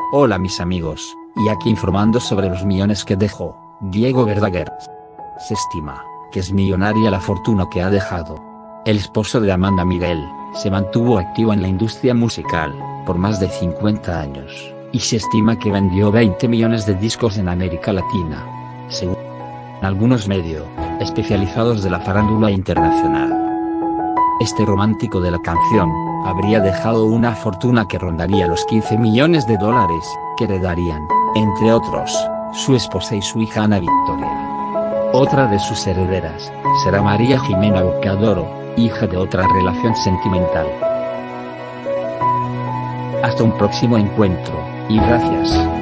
Hola mis amigos, y aquí informando sobre los millones que dejó Diego Verdaguer. Se estima que es millonaria la fortuna que ha dejado. El esposo de Amanda Miguel se mantuvo activo en la industria musical por más de 50 años, y se estima que vendió 20 millones de discos en América Latina, según algunos medios especializados de la farándula internacional. Este romántico de la canción habría dejado una fortuna que rondaría los 15 millones de dólares, que heredarían, entre otros, su esposa y su hija Ana Victoria. Otra de sus herederas será María Jimena Bocadoro, hija de otra relación sentimental. Hasta un próximo encuentro, y gracias.